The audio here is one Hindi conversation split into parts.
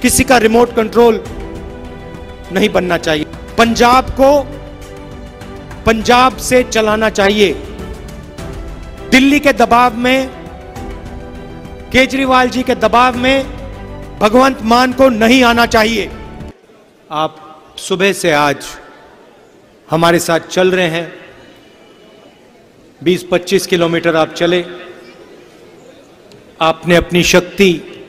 किसी का रिमोट कंट्रोल नहीं बनना चाहिए। पंजाब को पंजाब से चलाना चाहिए। दिल्ली के दबाव में, केजरीवाल जी के दबाव में भगवंत मान को नहीं आना चाहिए। आप सुबह से आज हमारे साथ चल रहे हैं, 20-25 किलोमीटर आप चले। आपने अपनी शक्ति,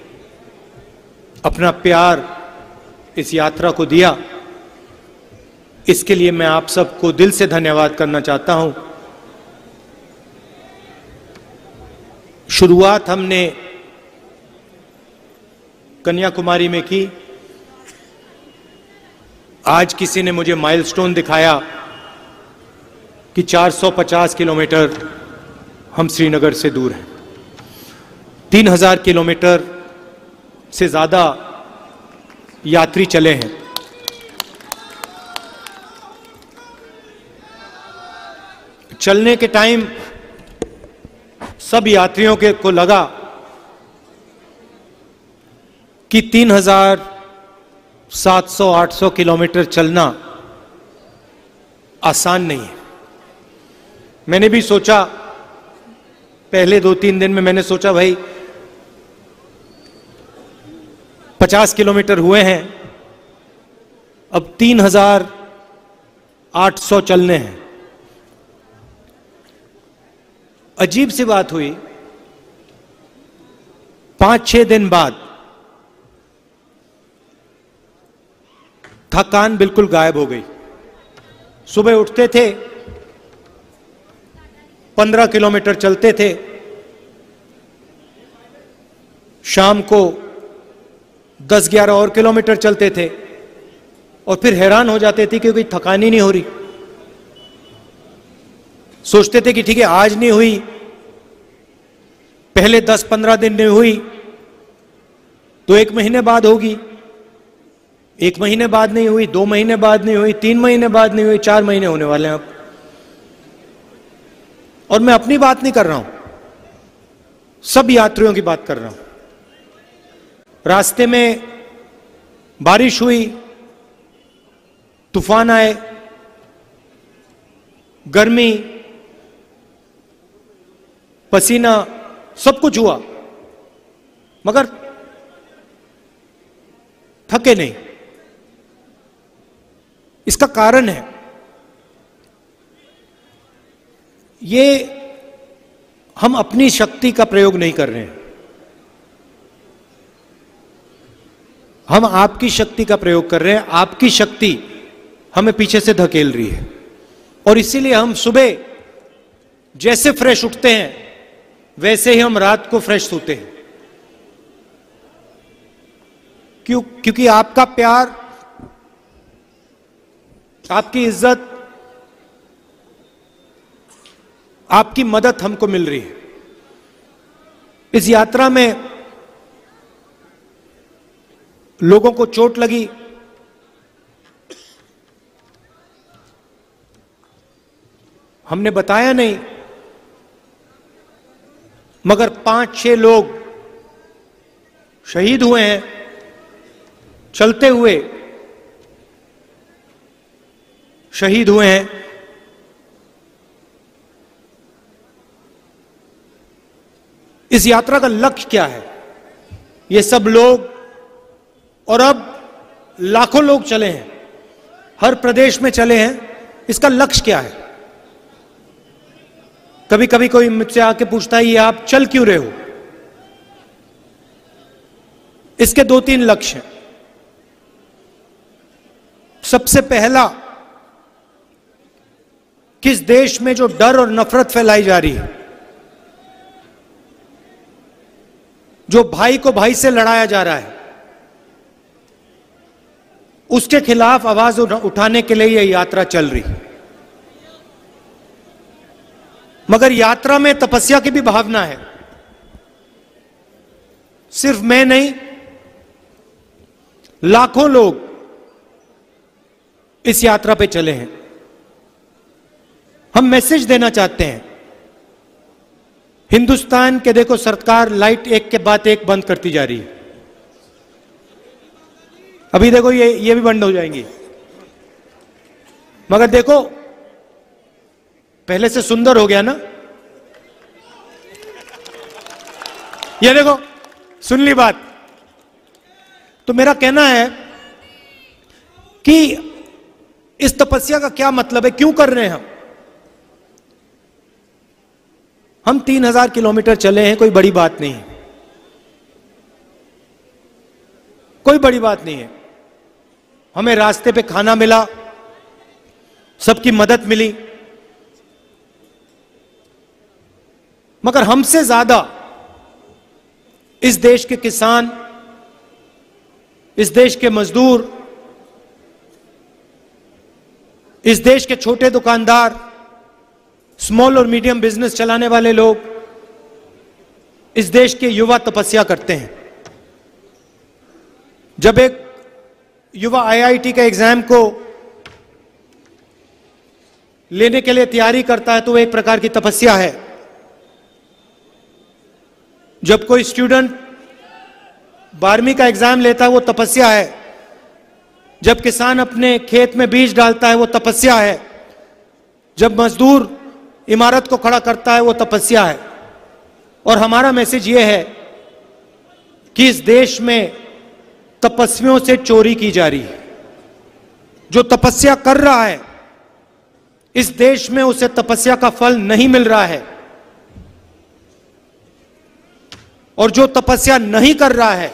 अपना प्यार इस यात्रा को दिया। इसके लिए मैं आप सबको दिल से धन्यवाद करना चाहता हूं। शुरुआत हमने कन्याकुमारी में की। आज किसी ने मुझे माइलस्टोन दिखाया कि 450 किलोमीटर हम श्रीनगर से दूर हैं। 3000 किलोमीटर से ज्यादा यात्री चले हैं। चलने के टाइम सब यात्रियों को लगा कि 3700-800 किलोमीटर चलना आसान नहीं है। मैंने भी सोचा, पहले 2-3 दिन में मैंने सोचा भाई 50 किलोमीटर हुए हैं, अब 3800 चलने हैं। अजीब सी बात हुई, 5-6 दिन बाद थकान बिल्कुल गायब हो गई। सुबह उठते थे, 15 किलोमीटर चलते थे, शाम को 10-11 और किलोमीटर चलते थे और फिर हैरान हो जाते थे क्योंकि थकान ही नहीं हो रही। सोचते थे कि ठीक है आज नहीं हुई, पहले 10-15 दिन नहीं हुई तो 1 महीने बाद होगी, 1 महीने बाद नहीं हुई, 2 महीने बाद नहीं हुई, 3 महीने बाद नहीं हुई, 4 महीने होने वाले हैं अब। और मैं अपनी बात नहीं कर रहा हूं, सब यात्रियों की बात कर रहा हूं। रास्ते में बारिश हुई, तूफान आए, गर्मी, पसीना, सब कुछ हुआ, मगर थके नहीं। इसका कारण है ये हम अपनी शक्ति का प्रयोग नहीं कर रहे हैं, हम आपकी शक्ति का प्रयोग कर रहे हैं। आपकी शक्ति हमें पीछे से धकेल रही है और इसीलिए हम सुबह जैसे फ्रेश उठते हैं वैसे ही हम रात को फ्रेश सोते हैं। क्योंकि आपका प्यार, आपकी इज्जत, आपकी मदद हमको मिल रही है। इस यात्रा में लोगों को चोट लगी, हमने बताया नहीं, मगर 5-6 लोग शहीद हुए हैं चलते हुए, शहीद हुए हैं। इस यात्रा का लक्ष्य क्या है? ये सब लोग और अब लाखों लोग चले हैं, हर प्रदेश में चले हैं। इसका लक्ष्य क्या है? कभी कभी कोई मुझसे आके पूछता है ये आप चल क्यों रहे हो? इसके 2-3 लक्ष्य हैं। सबसे पहला, किस देश में जो डर और नफरत फैलाई जा रही है, जो भाई को भाई से लड़ाया जा रहा है, उसके खिलाफ आवाज उठाने के लिए यह यात्रा चल रही है। मगर यात्रा में तपस्या की भी भावना है। सिर्फ मैं नहीं, लाखों लोग इस यात्रा पे चले हैं। हम मैसेज देना चाहते हैं। हिंदुस्तान के देखो, सरकार लाइट एक के बाद एक बंद करती जा रही है। अभी देखो ये भी बंद हो जाएंगी। मगर देखो पहले से सुंदर हो गया ना। ये देखो, सुन ली बात। तो मेरा कहना है कि इस तपस्या का क्या मतलब है, क्यों कर रहे हैं हम 3000 किलोमीटर चले हैं, कोई बड़ी बात नहीं है, कोई बड़ी बात नहीं है। हमें रास्ते पे खाना मिला, सबकी मदद मिली, मगर हमसे ज्यादा इस देश के किसान, इस देश के मजदूर, इस देश के छोटे दुकानदार, स्मॉल और मीडियम बिजनेस चलाने वाले लोग, इस देश के युवा तपस्या करते हैं। जब एक युवा आईआईटी का एग्जाम को लेने के लिए तैयारी करता है तो वो एक प्रकार की तपस्या है। जब कोई स्टूडेंट 12वीं का एग्जाम लेता है वो तपस्या है। जब किसान अपने खेत में बीज डालता है वो तपस्या है। जब मजदूर इमारत को खड़ा करता है वो तपस्या है। और हमारा मैसेज ये है कि इस देश में तपस्वियों से चोरी की जा रही है। जो तपस्या कर रहा है इस देश में उसे तपस्या का फल नहीं मिल रहा है, और जो तपस्या नहीं कर रहा है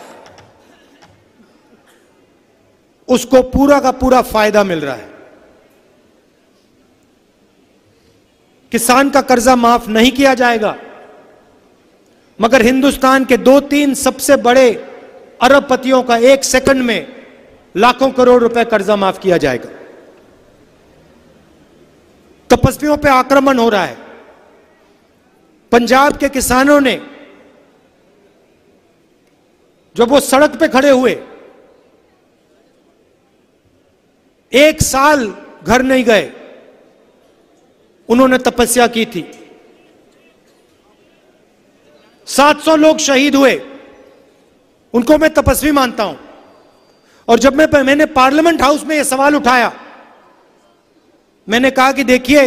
उसको पूरा का पूरा फायदा मिल रहा है। किसान का कर्जा माफ नहीं किया जाएगा, मगर हिंदुस्तान के 2-3 सबसे बड़े अरबपतियों का 1 सेकंड में लाखों करोड़ रुपए कर्जा माफ किया जाएगा। तपस्वियों पे आक्रमण हो रहा है। पंजाब के किसानों ने जब वो सड़क पे खड़े हुए, 1 साल घर नहीं गए, उन्होंने तपस्या की थी। 700 लोग शहीद हुए, उनको मैं तपस्वी मानता हूं। और जब मैंने पार्लियामेंट हाउस में यह सवाल उठाया, मैंने कहा कि देखिए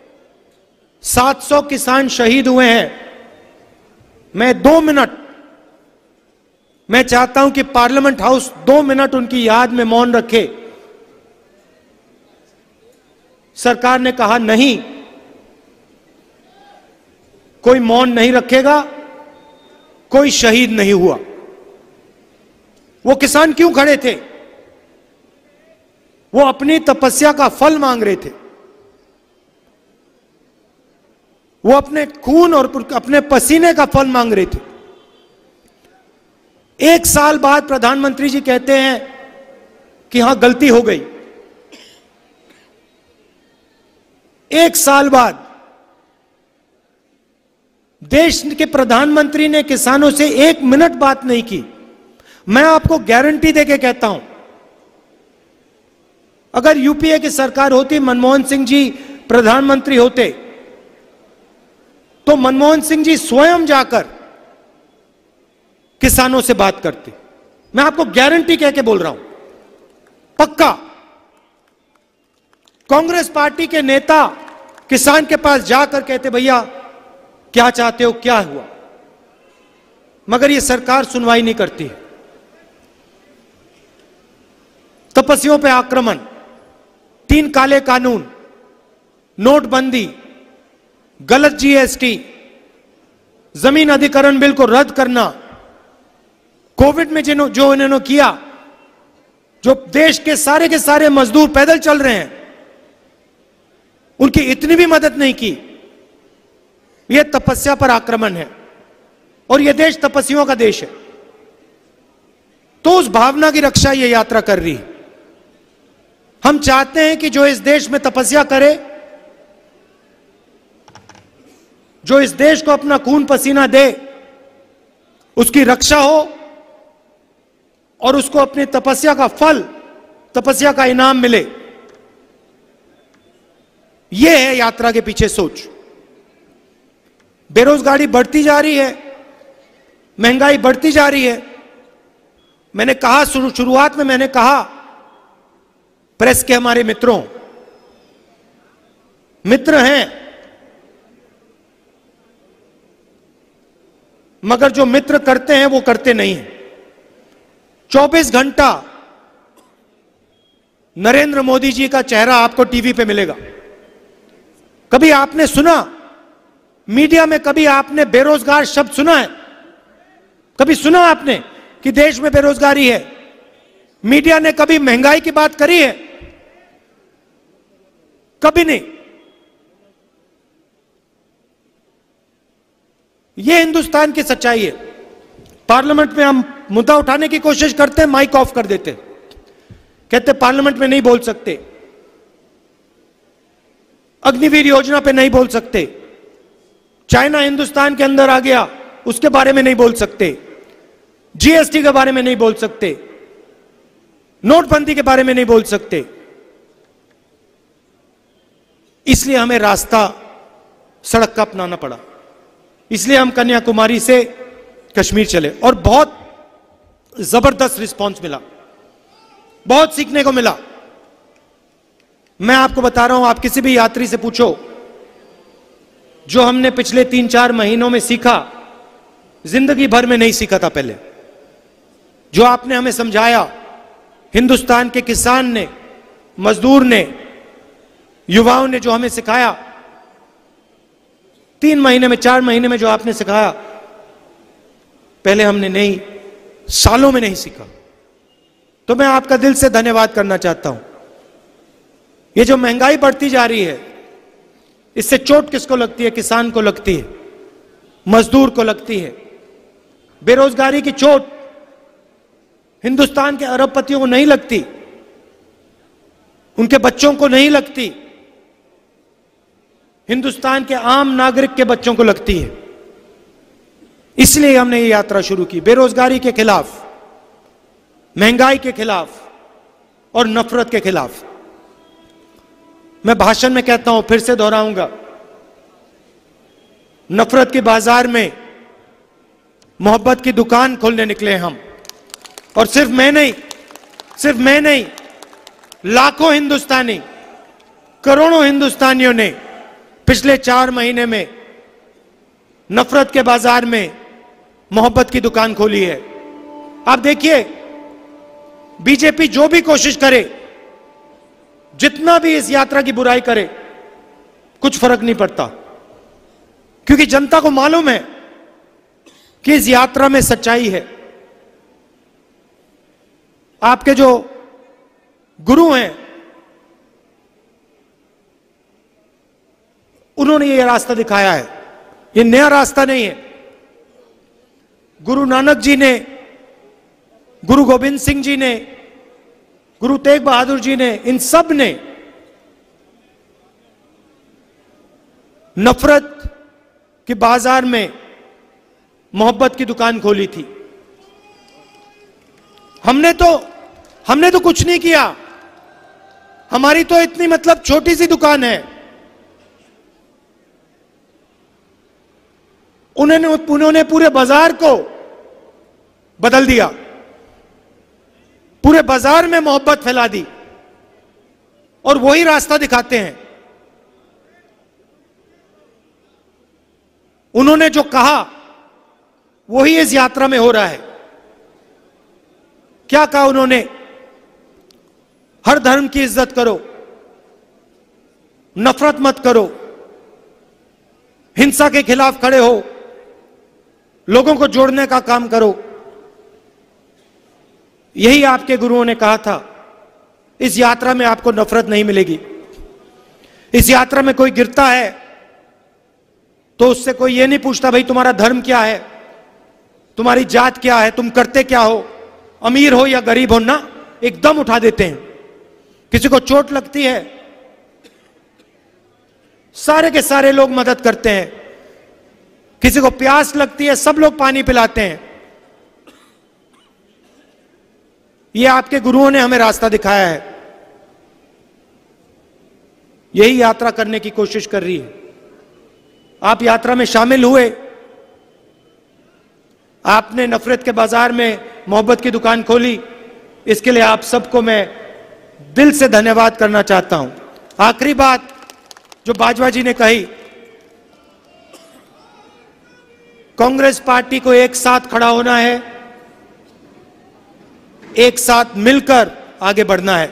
700 किसान शहीद हुए हैं, मैं 2 मिनट, मैं चाहता हूं कि पार्लियामेंट हाउस 2 मिनट उनकी याद में मौन रखे। सरकार ने कहा नहीं, कोई मौन नहीं रखेगा, कोई शहीद नहीं हुआ। वो किसान क्यों खड़े थे? वो अपनी तपस्या का फल मांग रहे थे। वो अपने खून और अपने पसीने का फल मांग रहे थे। 1 साल बाद प्रधानमंत्री जी कहते हैं कि हां गलती हो गई। 1 साल बाद देश के प्रधानमंत्री ने किसानों से 1 मिनट बात नहीं की। मैं आपको गारंटी देके कहता हूं, अगर यूपीए की सरकार होती, मनमोहन सिंह जी प्रधानमंत्री होते, तो मनमोहन सिंह जी स्वयं जाकर किसानों से बात करते। मैं आपको गारंटी कह के बोल रहा हूं, पक्का। कांग्रेस पार्टी के नेता किसान के पास जाकर कहते, भैया क्या चाहते हो, क्या हुआ? मगर यह सरकार सुनवाई नहीं करती। तपस्वियों पे आक्रमण, 3 काले कानून, नोटबंदी, गलत जीएसटी, जमीन अधिग्रहण बिल को रद्द करना, कोविड में जो इन्होंने किया, जो देश के सारे मजदूर पैदल चल रहे हैं, उनकी इतनी भी मदद नहीं की। यह तपस्या पर आक्रमण है, और यह देश तपस्वियों का देश है। तो उस भावना की रक्षा यह यात्रा कर रही है। हम चाहते हैं कि जो इस देश में तपस्या करे, जो इस देश को अपना खून पसीना दे, उसकी रक्षा हो, और उसको अपनी तपस्या का फल, तपस्या का इनाम मिले। यह है यात्रा के पीछे सोच। बेरोजगारी बढ़ती जा रही है, महंगाई बढ़ती जा रही है। मैंने कहा, शुरुआत में मैंने कहा, प्रेस के हमारे मित्रों, मित्र हैं, मगर जो मित्र करते हैं वो करते नहीं हैं। 24 घंटा नरेंद्र मोदी जी का चेहरा आपको टीवी पे मिलेगा। कभी आपने सुना मीडिया में, कभी आपने बेरोजगार शब्द सुना है? कभी सुना आपने कि देश में बेरोजगारी है? मीडिया ने कभी महंगाई की बात करी है? कभी नहीं। यह हिंदुस्तान की सच्चाई है। पार्लियामेंट में हम मुद्दा उठाने की कोशिश करते हैं, माइक ऑफ कर देते, कहते पार्लियामेंट में नहीं बोल सकते, अग्निवीर योजना पे नहीं बोल सकते, चाइना हिंदुस्तान के अंदर आ गया उसके बारे में नहीं बोल सकते, जीएसटी के बारे में नहीं बोल सकते, नोटबंदी के बारे में नहीं बोल सकते। इसलिए हमें रास्ता सड़क का अपनाना पड़ा। इसलिए हम कन्याकुमारी से कश्मीर चले और बहुत जबरदस्त रिस्पांस मिला, बहुत सीखने को मिला। मैं आपको बता रहा हूं, आप किसी भी यात्री से पूछो, जो हमने पिछले 3-4 महीनों में सीखा, जिंदगी भर में नहीं सीखा था पहले। जो आपने हमें समझाया, हिंदुस्तान के किसान ने, मजदूर ने, युवाओं ने जो हमें सिखाया, 3 महीने में, 4 महीने में जो आपने सिखाया, पहले हमने नहीं, सालों में नहीं सीखा। तो मैं आपका दिल से धन्यवाद करना चाहता हूं। ये जो महंगाई बढ़ती जा रही है, इससे चोट किसको लगती है? किसान को लगती है, मजदूर को लगती है। बेरोजगारी की चोट हिंदुस्तान के अरबपतियों को नहीं लगती, उनके बच्चों को नहीं लगती, हिंदुस्तान के आम नागरिक के बच्चों को लगती है। इसलिए हमने ये यात्रा शुरू की, बेरोजगारी के खिलाफ, महंगाई के खिलाफ और नफरत के खिलाफ। मैं भाषण में कहता हूं, फिर से दोहराऊंगा, नफरत के बाजार में मोहब्बत की दुकान खोलने निकले हम। और सिर्फ मैं नहीं, लाखों हिंदुस्तानी, करोड़ों हिंदुस्तानियों ने पिछले 4 महीने में नफरत के बाजार में मोहब्बत की दुकान खोली है। आप देखिए, बीजेपी जो भी कोशिश करे, जितना भी इस यात्रा की बुराई करे, कुछ फर्क नहीं पड़ता, क्योंकि जनता को मालूम है कि इस यात्रा में सच्चाई है। आपके जो गुरु हैं, उन्होंने ये रास्ता दिखाया है, ये नया रास्ता नहीं है। गुरु नानक जी ने, गुरु गोविंद सिंह जी ने, गुरु तेग बहादुर जी ने, इन सब ने नफरत के बाजार में मोहब्बत की दुकान खोली थी। हमने तो कुछ नहीं किया, हमारी तो इतनी मतलब छोटी सी दुकान है। उन्होंने पूरे बाजार को बदल दिया, पूरे बाजार में मोहब्बत फैला दी, और वही रास्ता दिखाते हैं। उन्होंने जो कहा वही इस यात्रा में हो रहा है। क्या कहा उन्होंने? हर धर्म की इज्जत करो, नफरत मत करो, हिंसा के खिलाफ खड़े हो, लोगों को जोड़ने का काम करो। यही आपके गुरुओं ने कहा था। इस यात्रा में आपको नफरत नहीं मिलेगी। इस यात्रा में कोई गिरता है तो उससे कोई ये नहीं पूछता भाई तुम्हारा धर्म क्या है, तुम्हारी जात क्या है, तुम करते क्या हो, अमीर हो या गरीब हो, ना, एकदम उठा देते हैं। किसी को चोट लगती है, सारे के सारे लोग मदद करते हैं। किसी को प्यास लगती है, सब लोग पानी पिलाते हैं। यह आपके गुरुओं ने हमें रास्ता दिखाया है। यही यात्रा करने की कोशिश कर रही है। आप यात्रा में शामिल हुए, आपने नफरत के बाजार में मोहब्बत की दुकान खोली, इसके लिए आप सबको मैं दिल से धन्यवाद करना चाहता हूं। आखिरी बात जो बाजवा जी ने कही, कांग्रेस पार्टी को एक साथ खड़ा होना है, एक साथ मिलकर आगे बढ़ना है।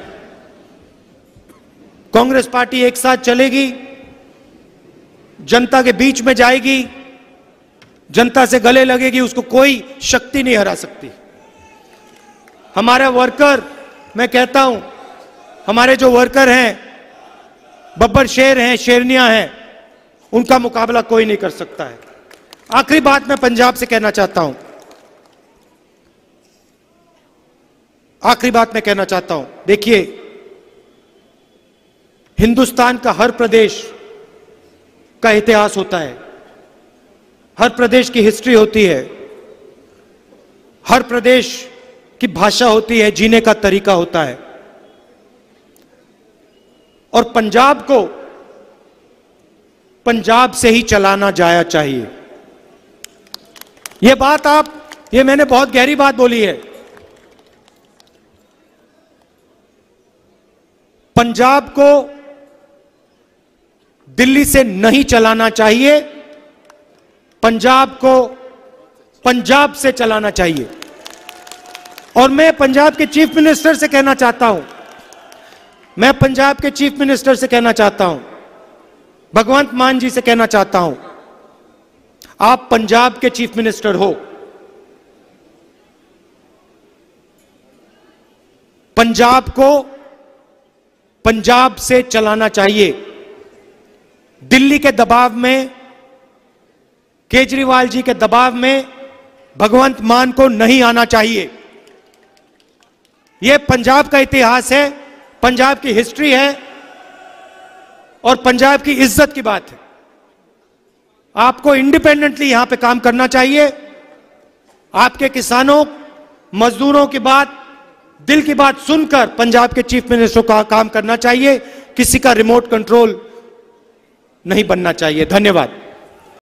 कांग्रेस पार्टी एक साथ चलेगी, जनता के बीच में जाएगी, जनता से गले लगेगी, उसको कोई शक्ति नहीं हरा सकती। हमारे वर्कर, मैं कहता हूं, हमारे जो वर्कर हैं, बब्बर शेर हैं, शेरनियां हैं, उनका मुकाबला कोई नहीं कर सकता है। आखिरी बात मैं पंजाब से कहना चाहता हूं, आखिरी बात मैं कहना चाहता हूं, देखिए, हिंदुस्तान का हर प्रदेश का इतिहास होता है, हर प्रदेश की हिस्ट्री होती है, हर प्रदेश की भाषा होती है, जीने का तरीका होता है। और पंजाब को पंजाब से ही चलाना जाया चाहिए। ये मैंने बहुत गहरी बात बोली है। पंजाब को दिल्ली से नहीं चलाना चाहिए, पंजाब को पंजाब से चलाना चाहिए। और मैं पंजाब के चीफ मिनिस्टर से कहना चाहता हूं, मैं पंजाब के चीफ मिनिस्टर से कहना चाहता हूं, भगवंत मान जी से कहना चाहता हूं, आप पंजाब के चीफ मिनिस्टर हो, पंजाब को पंजाब से चलाना चाहिए। दिल्ली के दबाव में, केजरीवाल जी के दबाव में भगवंत मान को नहीं आना चाहिए। यह पंजाब का इतिहास है, पंजाब की हिस्ट्री है और पंजाब की इज्जत की बात है। आपको इंडिपेंडेंटली यहां पे काम करना चाहिए। आपके किसानों, मजदूरों की बात, दिल की बात सुनकर पंजाब के चीफ मिनिस्टर का काम करना चाहिए। किसी का रिमोट कंट्रोल नहीं बनना चाहिए। धन्यवाद।